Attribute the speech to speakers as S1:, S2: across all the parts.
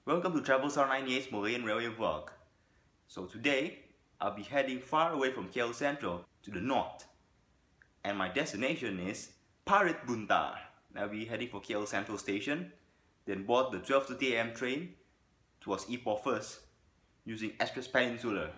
S1: Welcome to Travel Star 98's Malayan Railway Vlog. So today, I'll be heading far away from KL Sentral to the north. And my destination is Parit Buntar. I'll be heading for KL Sentral station, then board the 12:30 AM train towards Ipoh first, using Ekspres Peninsular.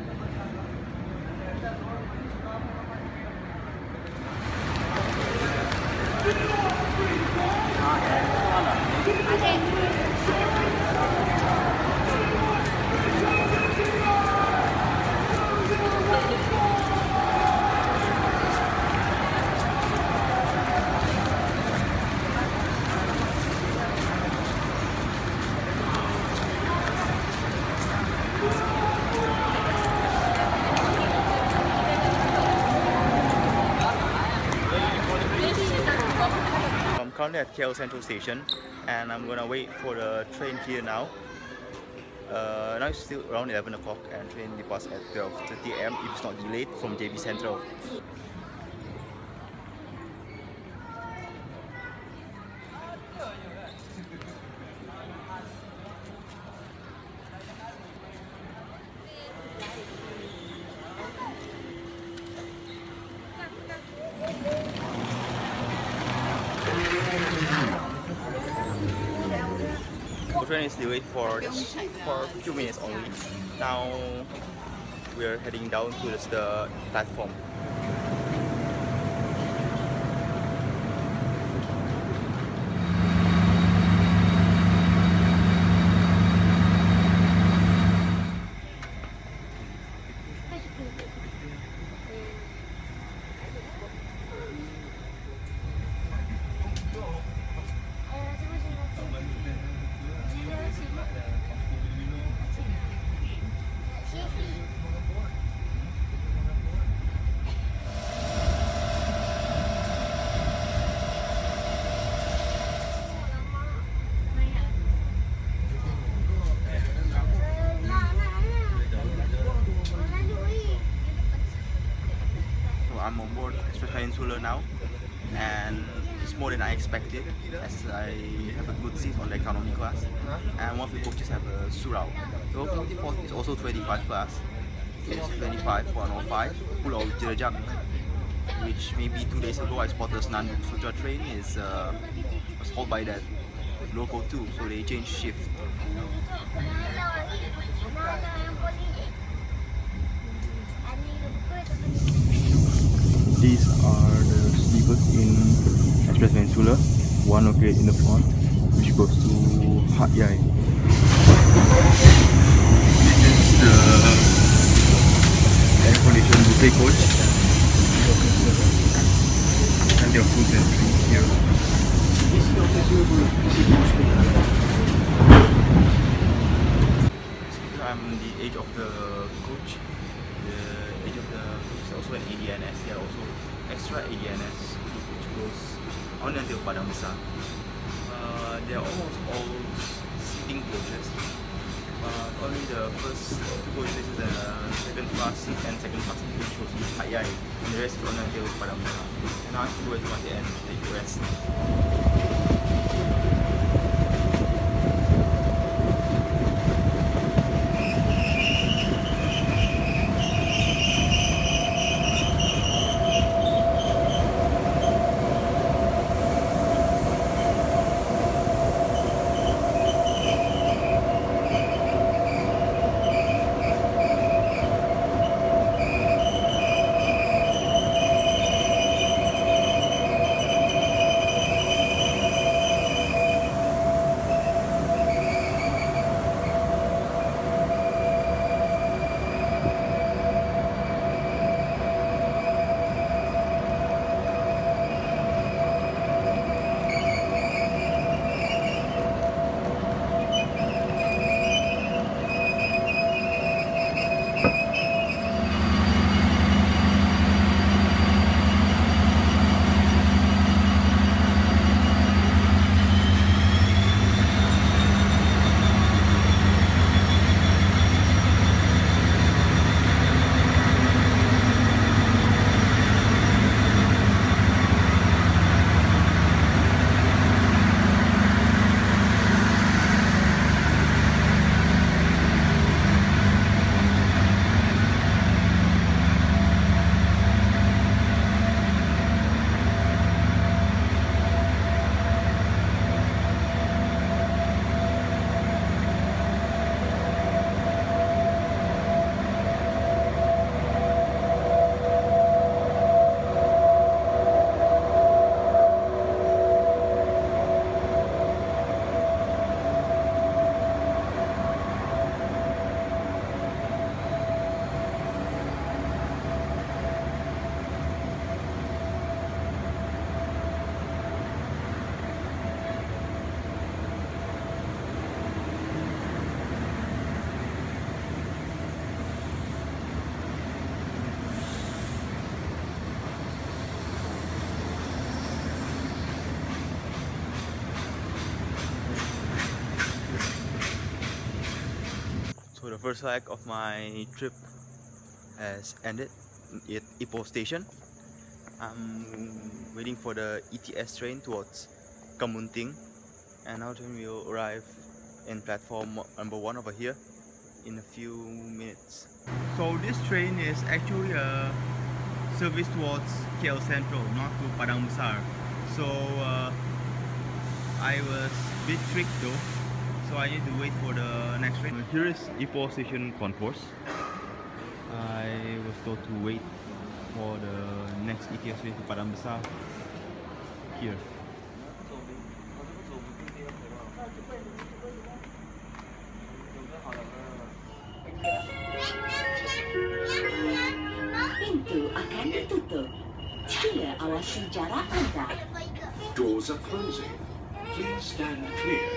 S1: I'm currently at KL Sentral station and I'm gonna wait for the train here now. Now it's still around 11 o'clock and train departs at 12:30 AM if it's not delayed from JB Central. The train is delayed for just for a few minutes only. Now we are heading down to the platform. I'm on board Ekspres Peninsular now, and it's more than I expected, as I have a good seat on the economy class, and one of the coaches have a surau. The local default is also 25 class. It's 25 for 105 Pulau Joyriding, which maybe 2 days ago I spotted Nanduk Sutra train was hauled by that local too, so they changed shift. These are the sleepers in Ekspres Peninsular, one located in the front, which goes to Hat Yai. This is the air conditioned buffet coach, and there are food and drinks here. I'm the edge of the coach. The edge of the coach is also an ADNS. There are also extra ADNS which goes on until Padang Besar. They are almost all sitting coaches. Only the first two coaches is the second class seat and second class seat which goes to Hat Yai, and the rest is on until Padang Besar. And now I have to go to the end to take a rest. first leg of my trip has ended at Ipoh station. I'm waiting for the ETS train towards Kamunting, and our train will arrive in platform number 1 over here in a few minutes. So this train is actually a service towards KL Sentral, not to Padang Besar. So I was a bit tricked though, so I need to wait for the next train. Here is Ipoh station concourse. I was told to wait for the next ETS train to Padang Besar here.
S2: Pintu akan ditutup. Sila awasi jarak anda.
S3: Doors are closing. Please stand clear.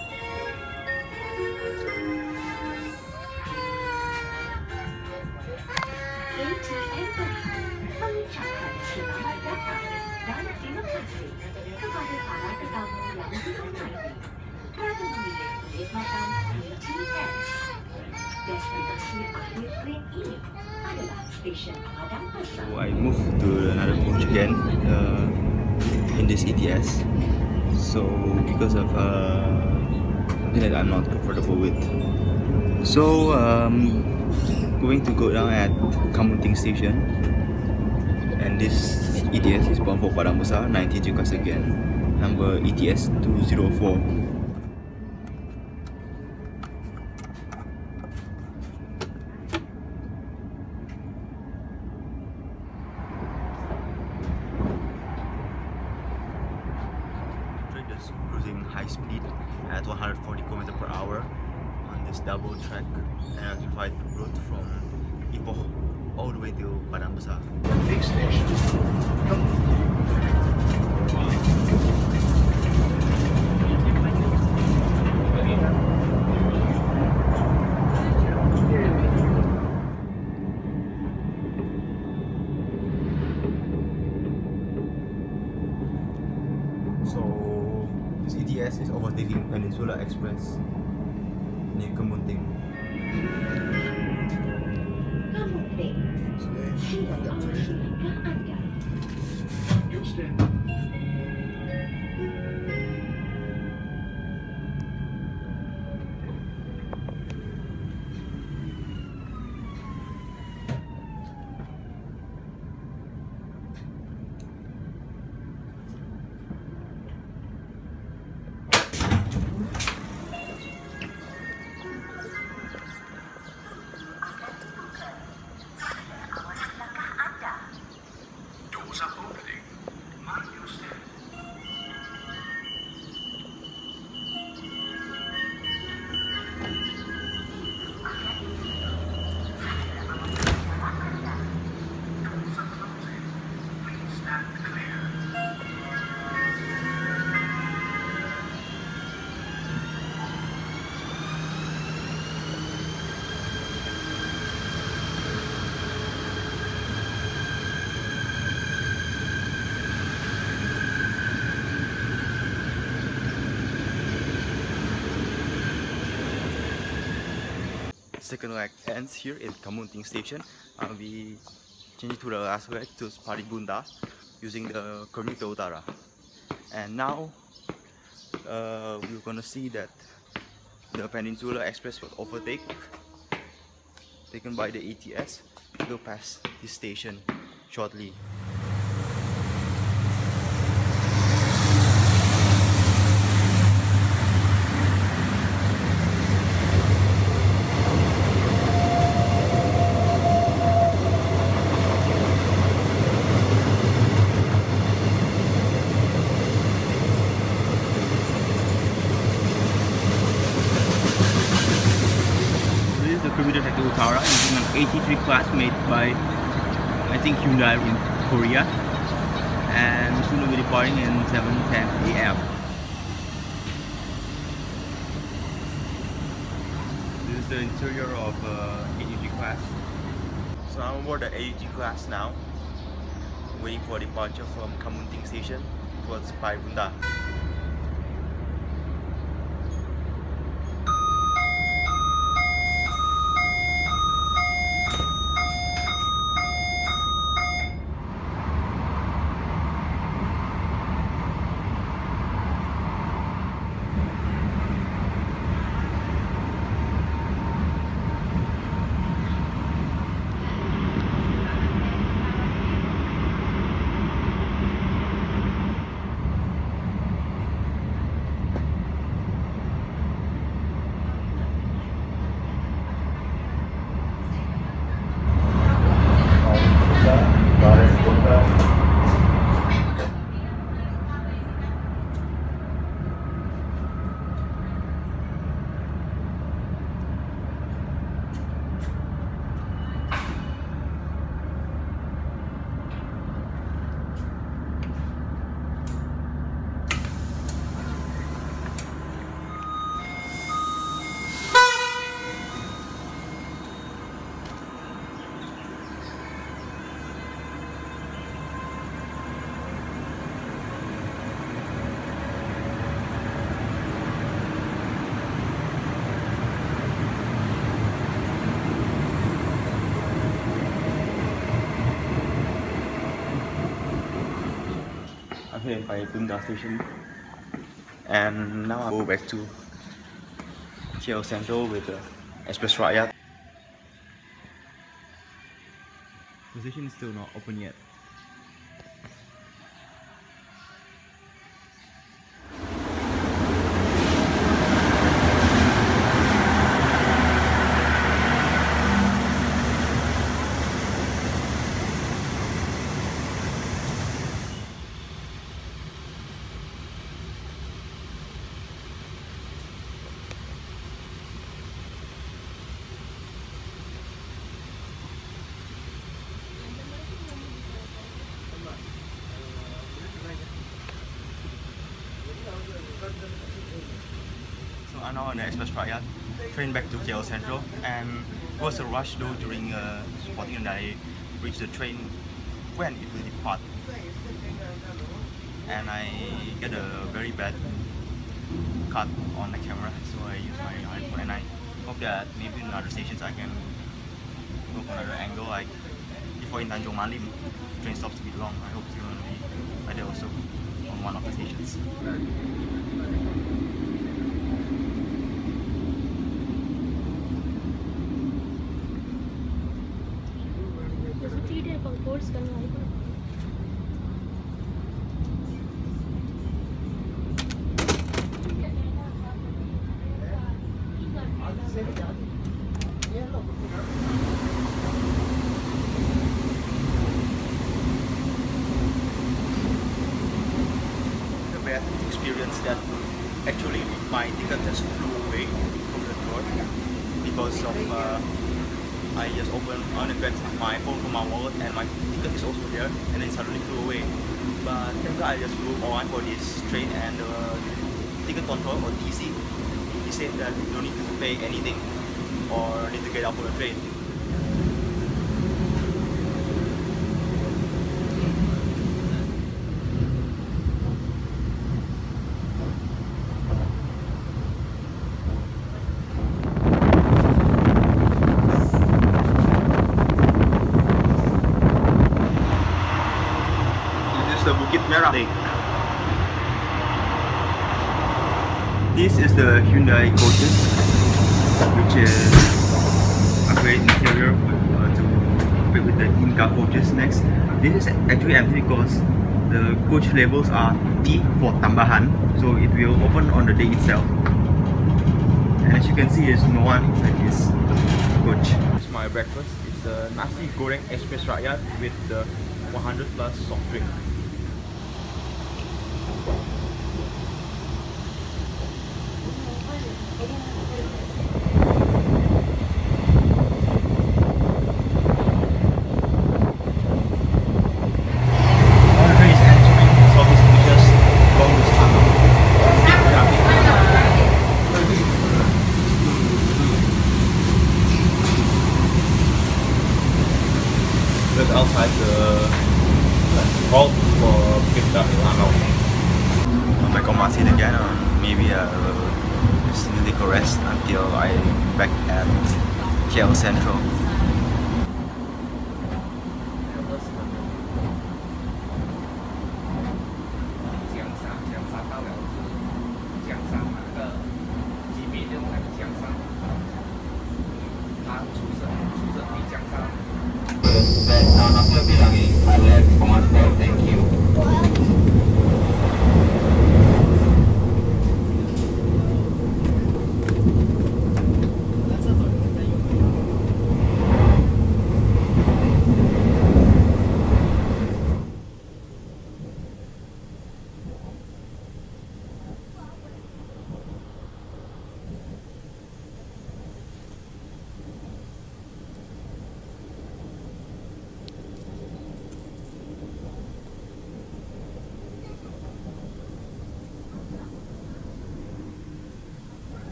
S2: KTM Perak mengucapkan selamat datang dan terima kasih kepada para tetamu yang dihormati telah memilih menikmatan ETS. Destinasi akhir train ini adalah stesen Padang Besar.
S1: So I moved to another coach again in this ETS. So because of something that I'm not comfortable with, so going to go down at Kamunting station, and this ETS is bound for Padang Besar 93 class again, number ETS 204. Cruising high speed at 140 km/h on this double track and electrified route from Ipoh all the way to Padang Besar.
S3: Next station.
S1: So this ETS is overtaking Peninsular Express near Kamunting.
S2: Kamunting. Sila awasi langkah anda.
S3: You stand. Doors are opening. Mind your step. Doors are closing. Please stand clear.
S1: Second leg ends here in Kamunting station. I'll be changing to the last leg to Parit Buntar using the Komuter Utara. And now we're gonna see that the Peninsular Express will overtake, taken by the ETS. Will pass this station shortly. Komuter Utara using an 83 class made by, I think, Hyundai in Korea, and soon will be departing in 7:10 AM. This is the interior of 83 class. So I'm aboard the 83 class now, waiting for departure from Kamunting station towards Parit Buntar. here in Parit Buntar station, and now I go back to KL Sentral with the Ekspres Rakyat. The station is still not open yet. So I'm now on the Ekspres Rakyat, train back to KL Sentral, and it was a rush though during spotting, and I reached the train when it will depart, and I get a very bad cut on the camera, so I use my iPhone, and I hope that maybe in other stations I can go for another angle, like before in Tanjung Malim, train stops a bit long. I hope it's going to be like that also on one of the stations. The bad experience that actually my ticket just flew away from the door because of I just opened my phone from my wallet, and my ticket is also there, and then it suddenly flew away. But thank God I just flew online for this train, and the ticket control or TC, he said that you don't need to pay anything or need to get out of the train. The Bukit Merah Lake. This is the Hyundai coaches, which is a great interior to compare with the Inca coaches. Next, this is actually empty because the coach labels are T for Tambahan, so it will open on the day itself. And as you can see, there's no one inside this coach. It's my breakfast. It's a nasi goreng Ekspres Rakyat with the 100+ soft drink. Just outside the hall for Bukit Merah. I'm back on my seat again, or maybe I will just take a rest until I'm back at KL Sentral. Thank you.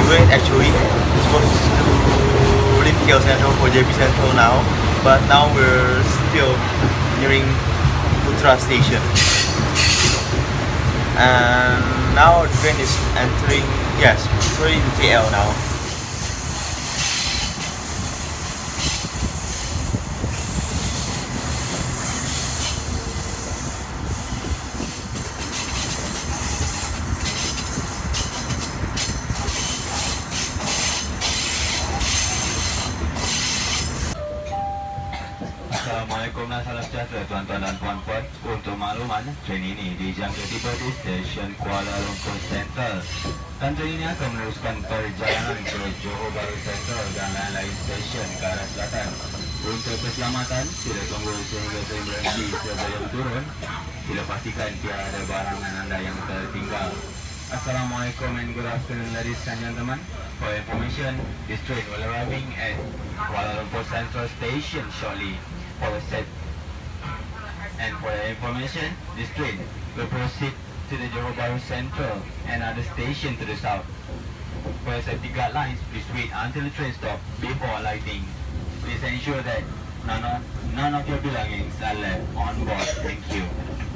S1: great actually. We're supposed to leave KL Sentral for JP Central now, but now we're still nearing Utara station. And now the train is entering, yes, we're in KL now.
S4: Assalamualaikum dan salam sejahtera tuan-tuan dan puan-puan. Untuk makluman, train ini dijangka tiba di stesen Kuala Lumpur Sentral. Dan train ini akan meneruskan perjalanan ke Johor Bahru Sentral dan lain-lain stesen ke arah selatan. Untuk keselamatan, sila tunggu sehingga train berhenti sebelum turun. Sila pastikan tiada barangan anda yang tertinggal. Assalamualaikum and good afternoon ladies and gentlemen. For information, this train will arriving at Kuala Lumpur Central Station shortly. For your information, this train will proceed to the Johor Bahru Central and other station to the south. For your safety guidelines, please wait until the train stop before alighting. Please ensure that none of your belongings are left on board. Thank you.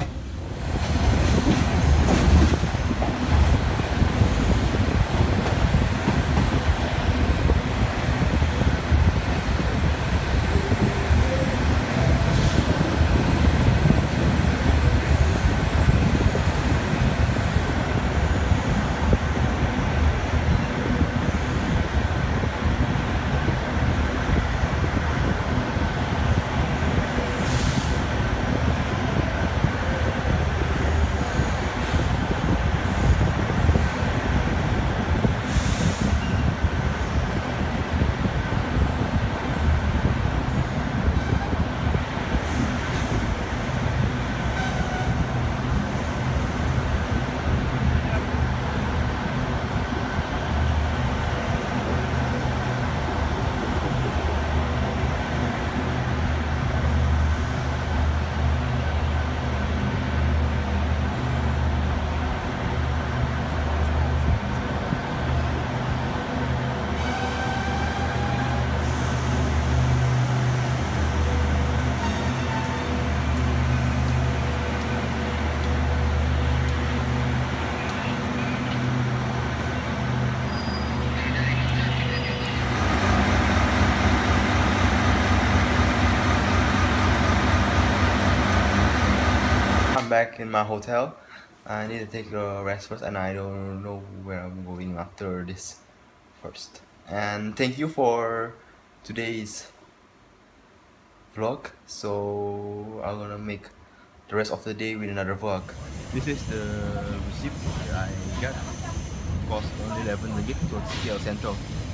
S1: Back in my hotel. I need to take a rest first, and I don't know where I'm going after this first. And thank you for today's vlog. So I'm gonna make the rest of the day with another vlog. This is the receipt that I got. Cost only 11 ringgit to KL Sentral.